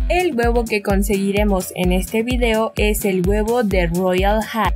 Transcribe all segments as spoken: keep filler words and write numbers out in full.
El huevo que conseguiremos en este video es el huevo de Royal High.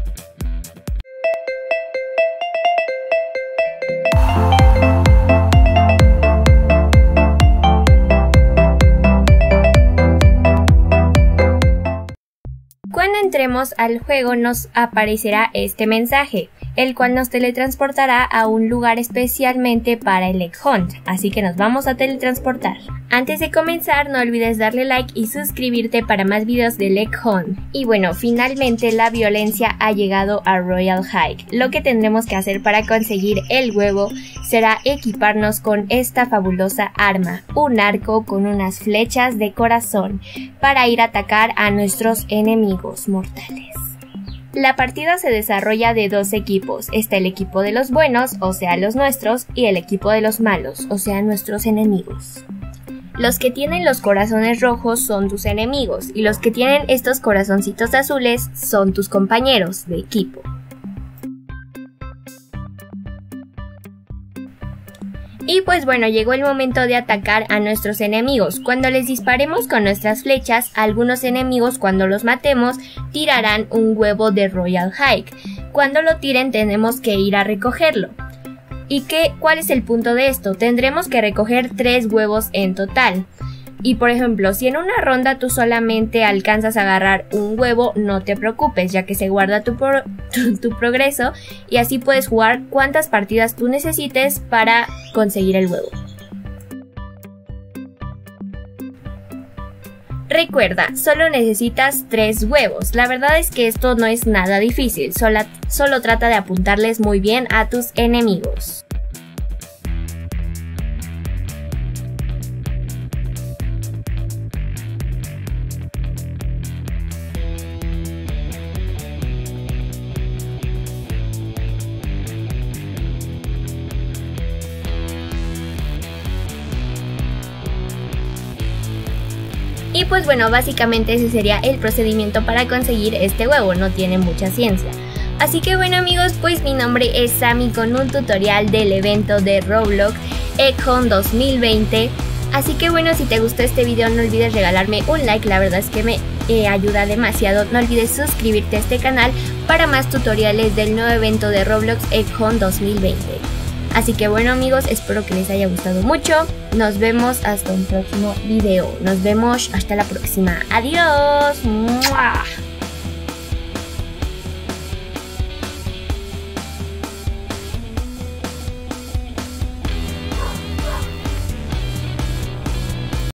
Cuando entremos al juego nos aparecerá este mensaje, el cual nos teletransportará a un lugar especialmente para el Egg Hunt, así que nos vamos a teletransportar. Antes de comenzar no olvides darle like y suscribirte para más videos del Egg Hunt. Y bueno, finalmente la violencia ha llegado a Royal High. Lo que tendremos que hacer para conseguir el huevo será equiparnos con esta fabulosa arma, un arco con unas flechas de corazón, para ir a atacar a nuestros enemigos mortales. La partida se desarrolla de dos equipos, está el equipo de los buenos, o sea los nuestros, y el equipo de los malos, o sea nuestros enemigos. Los que tienen los corazones rojos son tus enemigos, y los que tienen estos corazoncitos azules son tus compañeros de equipo. Y pues bueno, llegó el momento de atacar a nuestros enemigos. Cuando les disparemos con nuestras flechas, algunos enemigos cuando los matemos tirarán un huevo de Royal High. Cuando lo tiren tenemos que ir a recogerlo. ¿Y qué, cuál es el punto de esto? Tendremos que recoger tres huevos en total. Y por ejemplo, si en una ronda tú solamente alcanzas a agarrar un huevo, no te preocupes, ya que se guarda tu, pro tu, tu progreso y así puedes jugar cuantas partidas tú necesites para conseguir el huevo. Recuerda, solo necesitas tres huevos. La verdad es que esto no es nada difícil, solo, solo trata de apuntarles muy bien a tus enemigos. Y pues bueno, básicamente ese sería el procedimiento para conseguir este huevo, no tiene mucha ciencia. Así que bueno amigos, pues mi nombre es Sammy con un tutorial del evento de Roblox Egg Hunt dos mil veinte. Así que bueno, si te gustó este video no olvides regalarme un like, la verdad es que me eh, ayuda demasiado. No olvides suscribirte a este canal para más tutoriales del nuevo evento de Roblox Egg Hunt dos mil veinte. Así que bueno amigos, espero que les haya gustado mucho. Nos vemos hasta un próximo video. Nos vemos hasta la próxima. Adiós. ¡Mua!